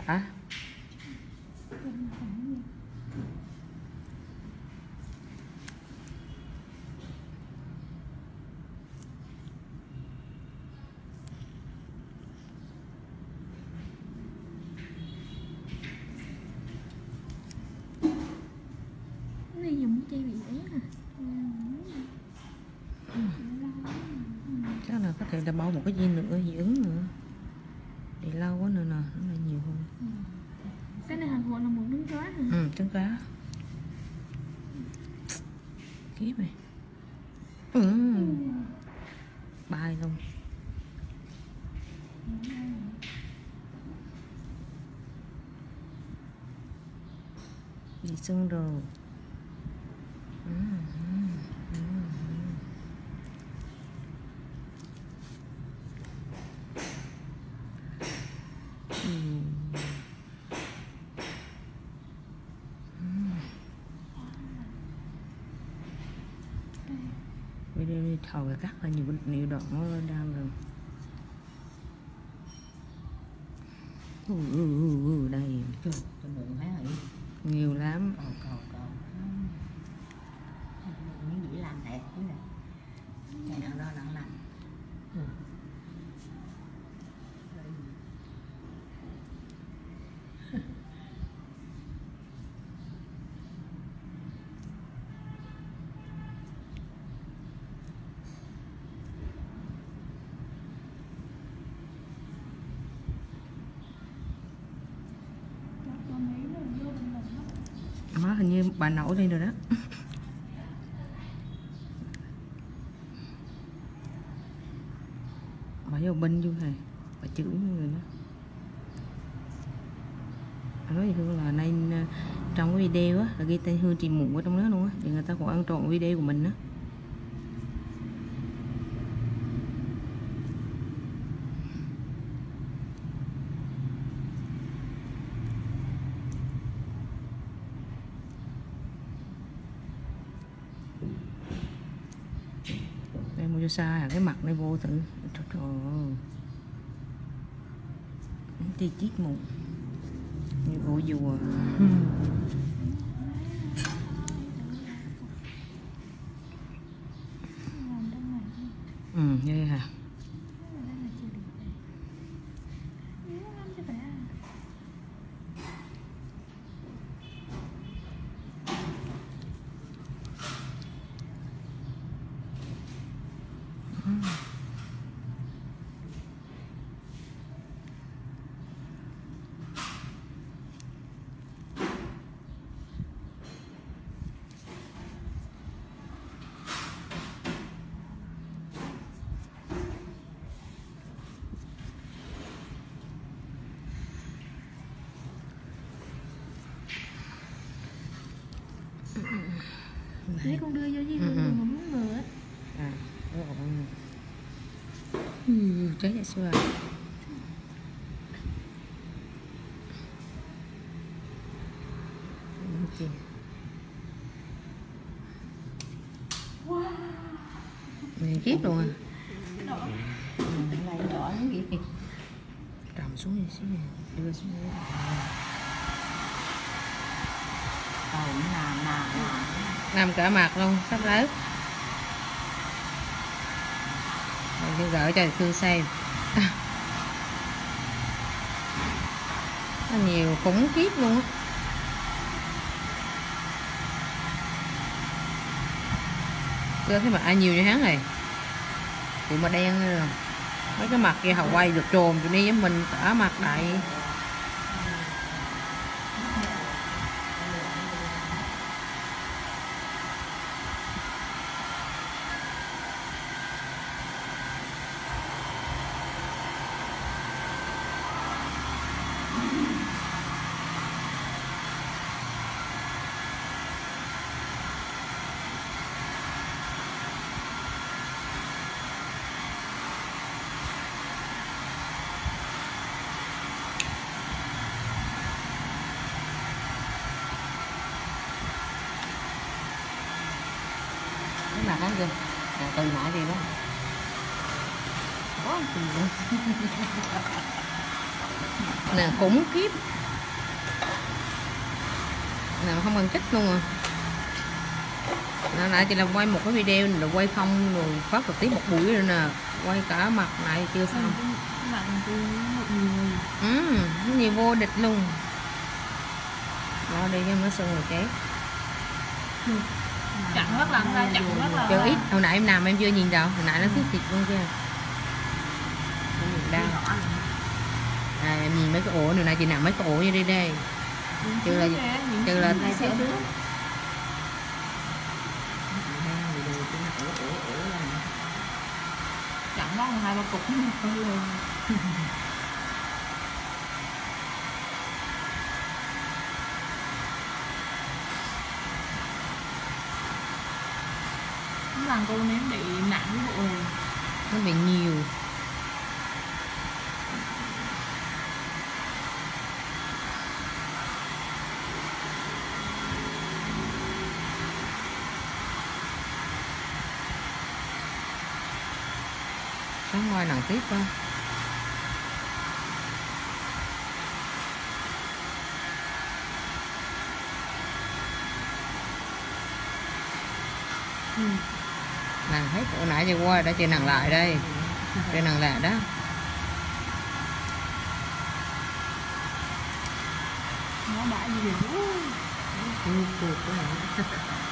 đã. Này dùng chai bị ấy à. Chắc là có thể là bao một cái viên nữa, dị ứng nữa. Để lâu quá nữa nè, nó là nhiều hơn. Cái này hạt gọi là một trứng cá hả? Ừ, trứng cá. Kiếp này. Bay luôn. Bị sưng rồi. Video đi thầu và cắt là nhiều đoạn nó đang rồi. Đây nhiều lắm. Những gì làm đẹp thế này. Cái nào đó đang làm. Má hình như bà nổi lên rồi đó. Bà vô binh vô này, bà chửi người đó. Bà nói Hương là nên trong cái video á là ghi tên Hương Trì Mụn ở trong đó luôn á, thì người ta còn ăn trộn video của mình á. Đây mua cho sai cái mặt này vô thử. Trời ơi. Ti tiết mụn như ổ dùa. Ghê hả? Lấy con đưa vô chứ không muốn ngừa á. Cháy vậy xưa. Mày kiếp luôn à. Này đỏ cái gì? Cầm xuống đi xíu, đưa xuống đây. Làm cả mặt luôn, sắp lớn. Mình sẽ gửi cho Thư xem. Nó nhiều khủng khiếp luôn á. Chưa thấy mặt ai nhiều như hắn này. Tụi mà đen rồi. Mấy cái mặt kia hầu quay được trồn tụi đi với mình cả mặt đại. Cái mặt đó kìa, từ nãy gì đó. Có gì nữa. nè, khủng khiếp nè, không cần chích luôn à. Nãy chị làm quay một cái video rồi quay không rồi phát trực tiếp một buổi rồi nè, quay cả mặt này chưa xong. Mặt tôi một người. Nhiều vô địch luôn. Lo đi cho nó sưng rồi chết. Chặn rất là ra, chặn rất là. Chưa ít, hồi nãy em làm em chưa nhìn đâu, hồi nãy nó thiết thịt luôn kia. Đau. À, em nhìn mấy cái ổ này, chị nằm mấy cái ổ như đây đây. Chưa là chặn nó 2-3 cục luôn. Lần cô ném bị nặng cái bộ rồi. nó bị nhiều. Sáng ngoài nặng tiếp không? Nặng hết, bữa nãy chị qua đã chị nặng lại đây. Chị nặng lại đó. Nó bãi gì vậy? Cuộc của nó